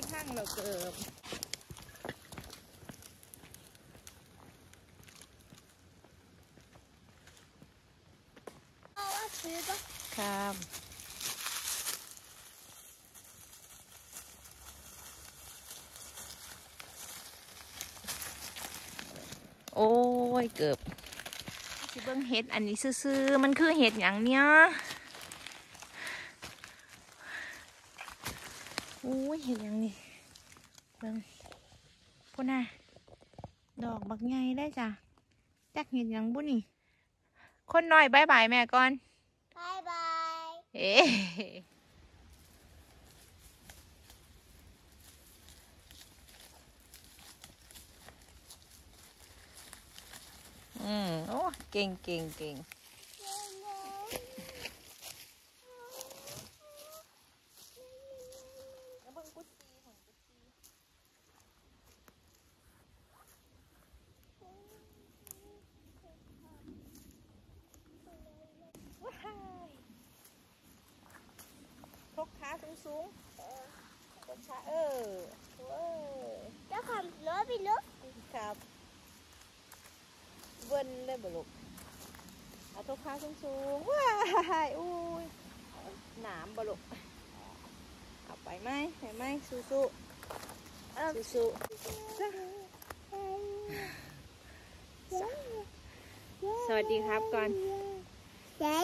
หั่งเราเกิบครับโอ้ยเกือบสิเบิ่งเห็ดอันนี้ซื่อๆมันคือเห็ดอย่างเนี้ยโอ้ยเห็ดอย่างนี้เบิ่งพุ่นน่ะดอกบักใหญ่ได้จ้ะจักเห็ดอย่างบุนี่คนน้อยบายบายแม่ก่อนบายบายเอ๊โอ้เก่งเก่งเก่งทกขาสูงทกขาเจ้าขับรถไปรถครับเบิ้ลเลยบ่ลูกเอาทกขาสูงว้ายอุ้ยหนามบ่ลูกเอาไปไหมสู้สวัสดีครับก่อนสวัส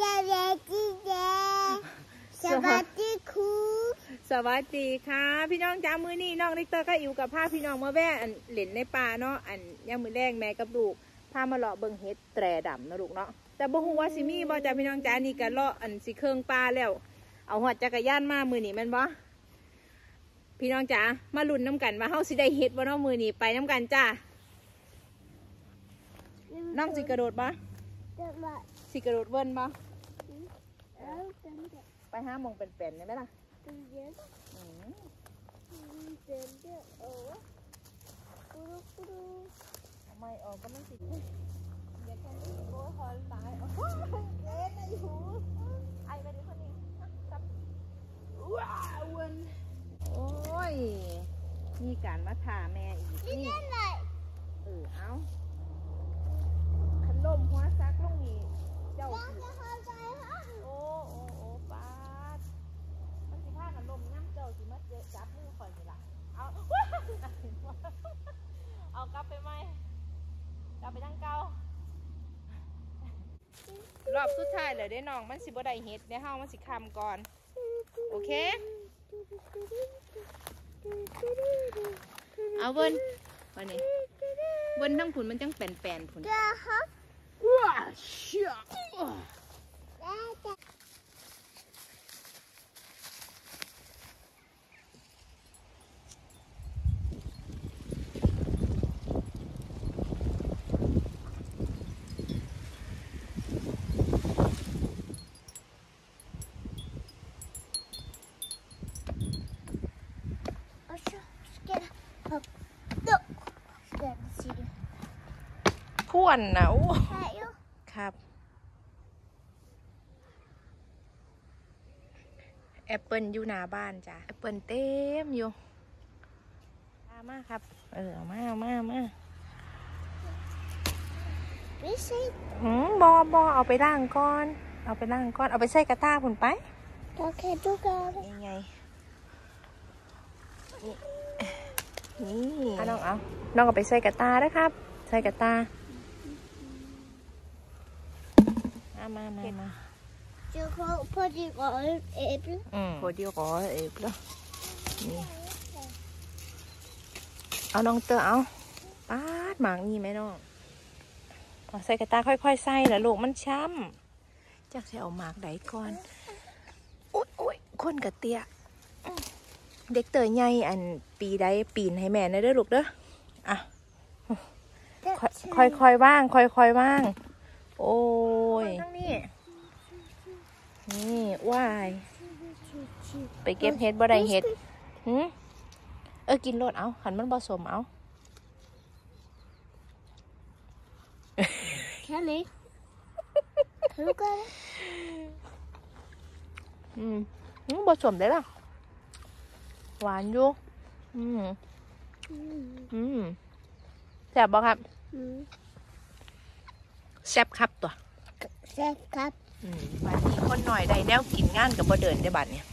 ดีครูสวัสดีค่ะพี่น้องจ้ามือนี่น้องลิกเตอร์ก็อยู่กับพาพี่น้องมาแว่อันเหล่นในป่าเนาะอันย่างมือแรงแม่กับลูกพามาเลาะเบิ่งเห็ดแตรดำนะลูกเนาะแต่บ่ฮู้ว่าสิมีบ่จ้าพี่น้องจ้านี่ก็เลาะอันสิเครื่องป่าแล้วเอาหัวจักรยานมามือนี่แม่นบ่พี่น้องจ้ามาลุ้นน้ำกันว่าเฮาสิได้เห็ดบ่เนาะมือนี่ไปน้ำกันจ้าน้องสิกระโดดบ่สิกระโดดเบิ้ลบ่ไปห้ามองเป็นๆได้ไหมล่ะทำไมออกก็ไม่สิเด็กคนนี้โก้ฮอนตายเล่นในหูไอ้ไปดูคนนี้จับว้าววันโอ้ยมีการมาถ่าแม่อีกนี่เอาขนมหัวซักลงนี่เจ้าโอ้ปาดมันสิผ้าขนมน้ำเจ้าสิมาจับมือข่อยนี่ล่ะเอาเอากลับไปไหมกลับไปทางเก่ารอบสุดท้ายเลยได้น้องมันสิบ่ได้เฮ็ดได้เฮามันสิคำก่อนโอเคเอาเบิ้ลวันนี้เบิ้ลทั้งผุนมันจังแป่นผุนว้าเชี่ยพ่วนนะโอ้ครับแอปเปิลอยู่หน้าบ้านจ้ะแอปเปิลเต็มอยู่มาครับเอามาไม่ใช่บอเอาไปล้างก่อนเอาไปใส่กระตาผุนไปโอเคดูกันยังไงนี่น้องเอาไปใส่กระตาด้วยครับใส่กระตามาเจ้าเขาพอดีก็เอฟพอดีก็เอฟแล้วนี่เอาน้องเต๋อเอาปาดหมากนี่ไหมน้องใส่กระตาค่อยๆใส่แล้วลูกมันช้ำจักจะเอาหมากไหนก่อนโอ๊ยคนกระเตี้ยเด็กเต๋อใหญ่อันปีใดปีนให้แม่ได้ด้วยลูกเด้ออ่ะค่อยๆว่างโอ้ยนี่ว่ายไปเก็บเห็ดบ่ได้เห็ดกินโลดเอาหันมันผสมเอาแค่นี้ดูกันผสมได้ล่ะหวานอยู่แซ่บบ่ครับแซ่บครับตัวแซ่บครับบาดนี้คนหน่อยได้แนวกินงานกับบ่เดินได้บาดเนี่ย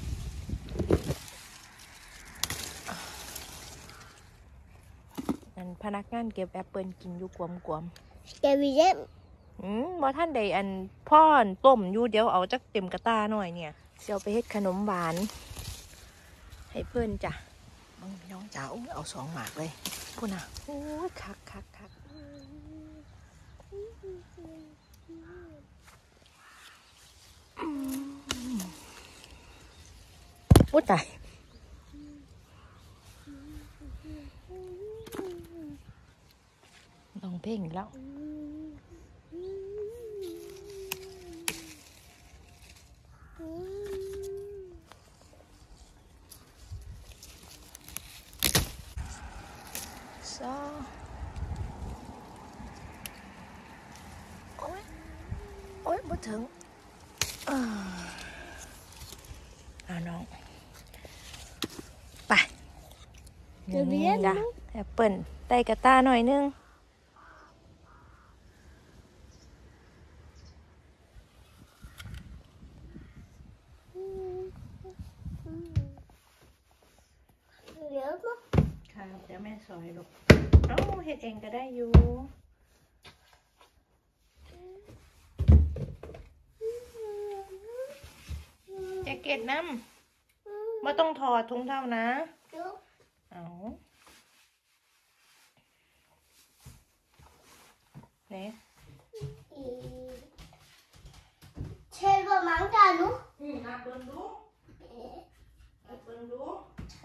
อันพนักงานเก็บแอปเปิลกินอยู่กวมเกวิเล่บ่ท่านใดอันพ่อนต้มอยู่เดี๋ยวเอาจักเต็มกระตาหน่อยเนี่ยเสียวไปเฮ็ดขนมหวานให้เพื่อนจ้ะน้องจ๋าเอา2 หมากเลยพูดนะโอ้ยคักโอ้ตายลองเพลงอีกแล้วโอ๊ยบ่ถึงน้องไปนี่จ้ะแอปเปิลได้กระตาหน่อยนึงเดี๋ยวมั้งค่ะเดี๋ยวแม่สอยลูกเฮ็ดเองก็ได้อยู่แจ็คเก็ตน้ำไม่ต้องถอดถุงเท้านะเอาเนี่ยเช่นก็มังกันนุ๊นับเบิ้งดูนับเบิ้งดู 4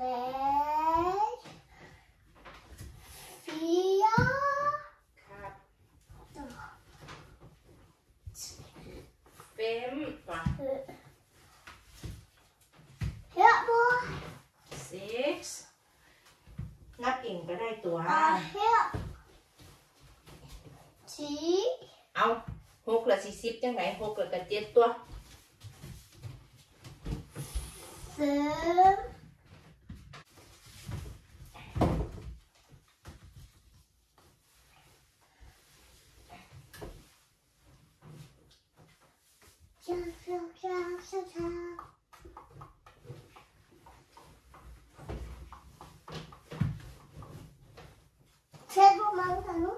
ครับเฟมป่ะ Yeah, boy. 6นับเองก็ได้ตัว here. เอา6ละ40จังไหน6ละกัน7ตัวเช่นก็มังกันนุ๊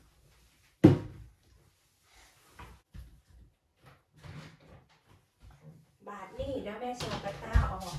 บาทนี่แล้วแม่ส่งกระตาออก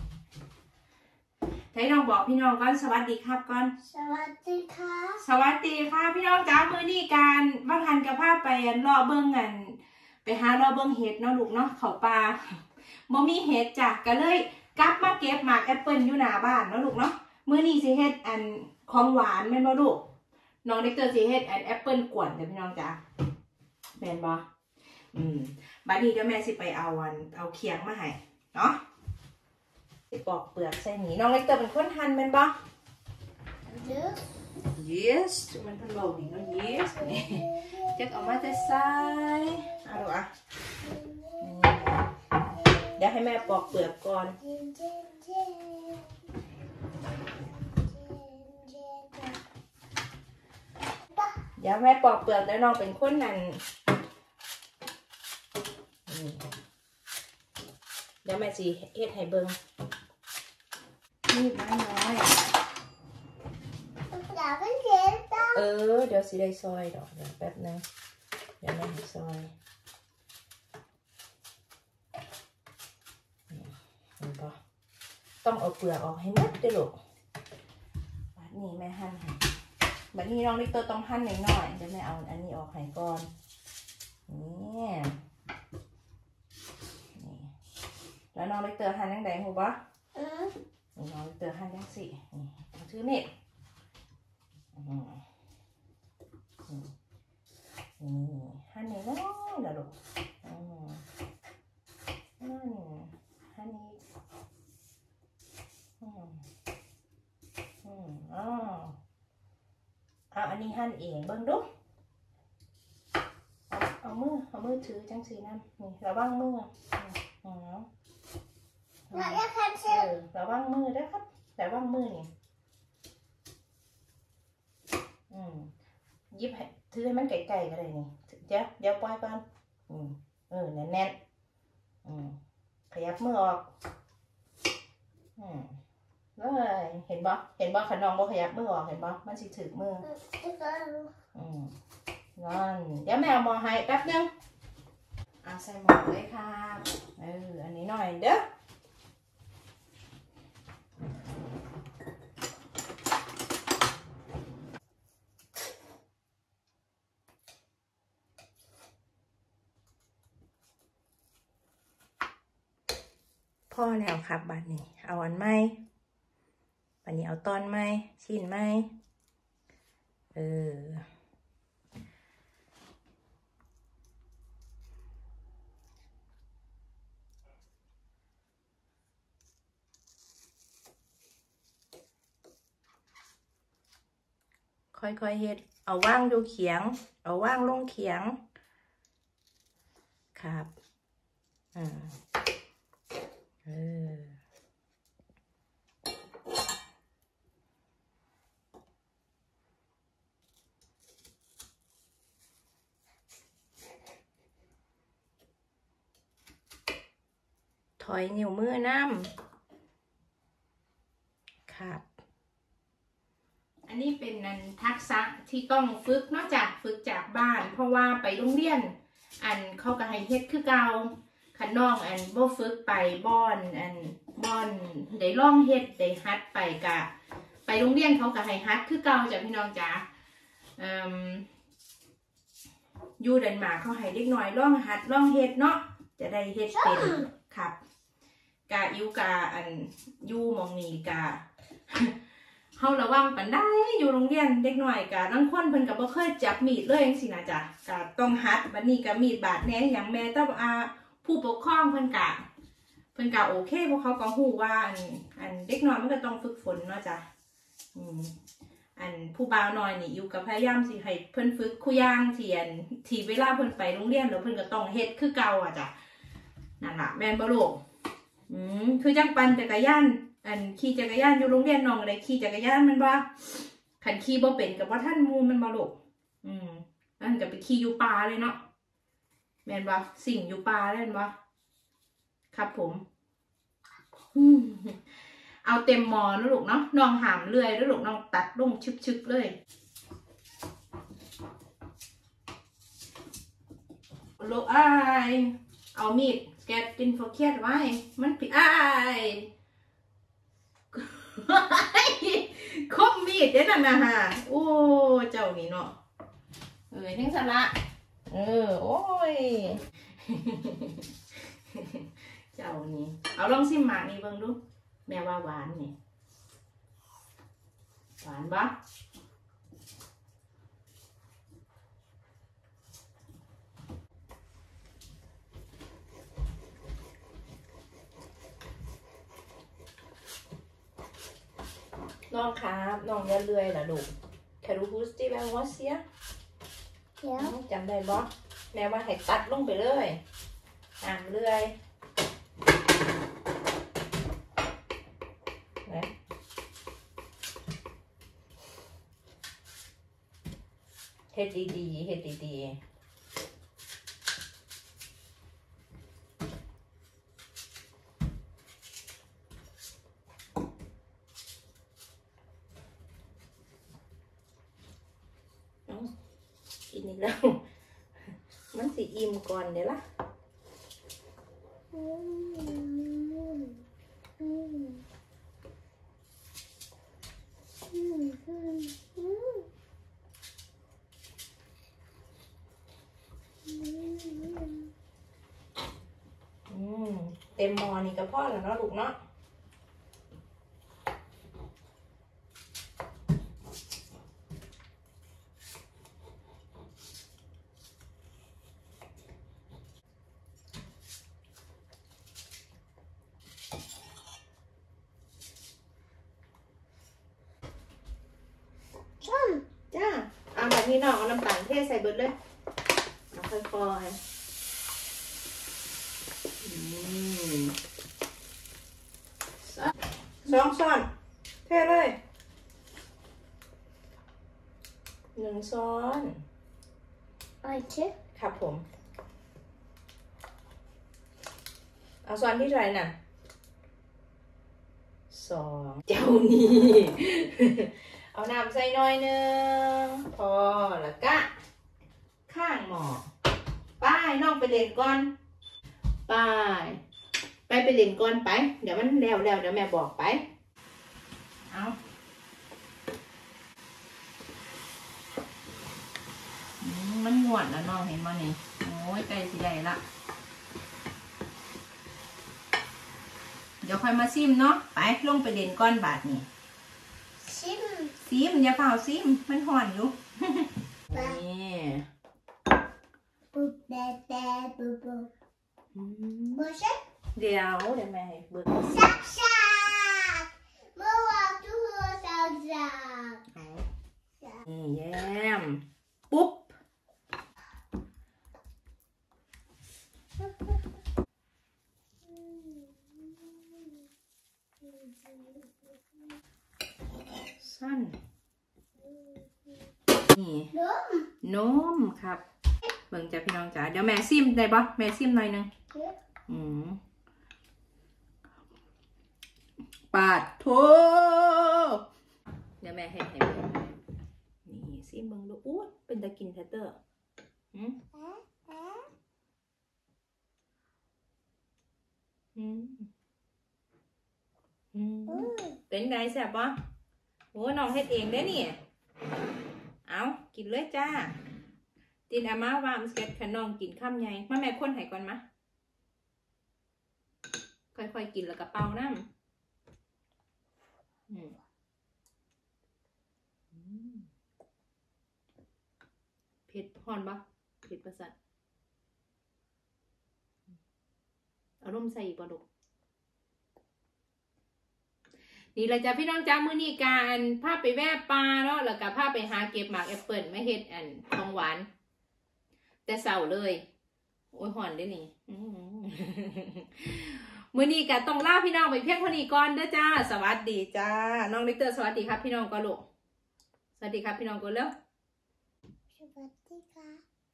ให้น้องบอกพี่น้องก่อนสวัสดีครับก่อนสวัสดีค่ะสวัสดีค่ะพี่น้องจ้ามื้อนี้การว่าทันกับภาพไปรอเบิ้งกันไปหารอเบิ้งเห็ดเนาะลูกเนาะเขาปลาบ่มีเห็ดจ้ะก็เลยกลับมาเก็บหมากแอปเปิลอยู่หน้าบ้านเนาะลูกเนาะมื้อนี้สิเฮ็ดอันของหวานแม่นบ่ลูกน้องเด็กเตอร์สิเฮ็ดอันแอปเปิลกวนจ้ะพี่น้องจ้าแม่นบ่บัดนี้เดี๋ยวแม่สิไปเอาเคียงมาให้เนาะสิปอกเปลือกใส่หนีน้องเล็กเตอร์เป็นคนหั่นแม่นบ่ yes มันทะลุนี่เนาะ yes นี่จะเอามาแต่ใส่เอาดูอ่ะเดี๋ยวให้แม่ปอกเปลือกก่อนเดี๋ยวแม่ปอกเปลือกแล้วน้องเป็นคนนั่นเดี๋ยวแม่สิเฮ็ดให้เบิ่งนี่น้อยเดี๋ยวสิได้ซอยดอกเดี๋ยวแป๊บนึงเดี๋ยวแม่ให้ซอยเห็นปะต้องเอาเปลือกออกให้หมดด้วยลูกบัดนี้แม่หั่นให้บัดนี้น้องลิตเตอร์ต้องหั่นหน่อยๆเดี๋ยวแม่เอาอันนี้ออกให้ก่อนนี่แล้วน้องลิตเตอร์หั่นยังไงหูปะน้องลิตเตอร์หั่นยังสิเอาถือเม็ดหั่นนี่น้อยนะลูกนั่นหั่นนี่อันนี้หั่นเองเบิ่งดูเอามือถือจังสีนั่นนี่ระวังมือระวังมือได้ครับระวังมือนี่ยิบให้ถือให้มันไกลๆก็ได้นี่เดี๋ยวปล่อยก่อนแน่นขยับมือออกเลยเห็นบ่ขนมบ่ขยับมือออกเห็นบ่มันสิถึกมือนั่นเดี๋ยวแม่เอาหม้อให้แป๊บนึงใส่หม้อเลยค่ะอันนี้หน่อยเด้อพ่อแล้วครับบัดนี้เอาอันไหมบัดนี้เอาตอนไหมชิ้นไหมค่อยๆเฮ็ดเอาว่างดูเขียงเอาว่างลงเขียงครับถอยนิ้วมือน้ำครับอันนี้เป็นทักษะที่ต้องฝึกนอกจากฝึกจากบ้านเพราะว่าไปโรงเรียนเขาก็ให้เฮ็ดคือเก่าคันน้องบ่ฝึกไปบ่อนได้ลองเฮ็ดได้ฮัดไปกะไปโรงเรียนเขาก็ให้ฮัดคือเก่าจ้ะพี่น้องจ๋าอยู่เดนมาร์กเขาให้เด็กน้อยลองฮัดลองเฮ็ดเนาะจะได้เฮ็ดเป็นครับกะอยู่กะอยู่มองนี่กะเฮาระวังปันได้อยู่โรงเรียนเด็กน้อยกะบางคนเพิ่นก็บ่เคยจับมีดเลยจังซี่นะจ๊ะกะต้องฮัดบัดนี้ก็มีดบาดแหน่อย่างแม่ต้องผู้ปกครองเพิ่นกะโอเคพวกเขาก็ฮู้ว่าเด็กน้อยมันก็ต้องฝึกฝนเนาะจ๊ะผู้บ่าวน้อยนี่อยู่กับพยายามสิให้เพิ่นฝึกคุย่างที่เวลาเพิ่นไปโรงเรียนแล้วเพิ่นก็ต้องเฮ็ดคือเก่าอ่ะจ้ะนั่นล่ะแม่นบ่ลูกคือจังปั่นจักรยานขี่จักรยานอยู่โรงเรียนน้องอะไรขี่จักรยานมันบ่ขันขี่บ่เป็นกับว่าท่านมูมันบ่ลูกนั่นก็ไปขี่อยู่ป่าเลยเนาะแม่นบ่สิ่งอยู่ป่าเลยแม่นบ่ครับผมเอาเต็มหมอนะลูกเนาะน้องหามเลื่อยแล้วลูกน้องตัดลงชึกๆเลยลูกเอามีดแกะกินโฟเคียดไว้มันผิดคมมีดเด้นั่นนะฮะโอ้เจ้านี่เนาะทั้งสละโอ้ยเจ้านี่เอาลองซิมหมากนี่เบิ่งดูแม่ว่าหวานนี่หวานปะน้องครับน้องอย่าเลื่อยล่ะลูกแค่รู้สติแม่ว่าเสียจำได้บ่แม่ว่าให้ตัดลงไปเลยเลื่อยเฮ็ดดีๆเฮ็ดดีๆกินอีกแล้วมันสิอิ่มก่อนเดี๋ยวล่ะเต็มหม้อนี่ก็พอแล้วเนาะลูกเนาะจ้าแบบนี้น้องเอาน้ำตาลเทใส่เบิดเลยค่อยๆ2 ช้อนเทเลย 1 ช้อนครับผมเอาช้อนที่เท่าไหร่น่ะ2เจ้านี่ เอาน้ำใส่หน่อยนึงพอแล้วก็ข้างหม้อป้ายน้องไปเล่นก่อนไปเล่นก่อนไปเดี๋ยวมันแล้วเดี๋ยวแม่บอกไปเอามันงวดแล้วน้องเห็นมั้ยนี่โอ้ยใกล้สิได้ละเดี๋ยวค่อยมาซิมเนาะไปลงไปเล่นก่อนบาทนี่ซิมอย่าเผาซิมมันห่อนอยู่นี่เดี๋ยวแม่ให้เบิกนี่แย้มปุ๊บสั้นนี่นมครับเบิ่งจ้ะพี่น้องจ๋าเดี๋ยวแม่ซิมได้ปะแม่ซิมหน่อยนึงปาดโถเดี๋ยวแม่ให้นี่ซิมเบิ่งดูอู้เป็นตะกินแท้เตอร์เป็นไงแซ่บปะโอ้น้องเฮ็ดเองได้นี่เอากินเลยจ้าตินอามาว่ามันเสร็จขนมกินข้ามใหญ่มาแม่คนให้ก่อนมะค่อยๆกินแล้วก็เป่าน้ำเผ็ดฮ้อนปะเผ็ดประสาทอารมณ์ใส่อีกปลาดุกนี่แหละจ้ะพี่น้องจ้ามื้อนี้การพาไปแวะปลาเนาะแล้วก็พาไปหาเก็บหมากแอปเปิลไม่เฮ็ดของหวานแต่เศร้าเลยโอ้ยห่อนด้วยนี่มื้อนี้ก็ต้องลาพี่น้องไปเพียงเท่านี้ก่อนเด้อจ้าสวัสดีจ้าน้องลิเตอร์สวัสดีครับพี่น้องก็ลูกสวัสดีครับพี่น้องก็เร็วสวัสดีค่ะ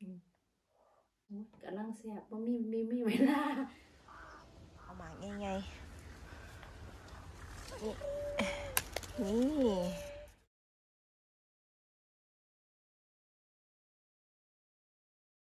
กำลังแซ่บบ่มีเวลาเอาหมากง่ายๆนี่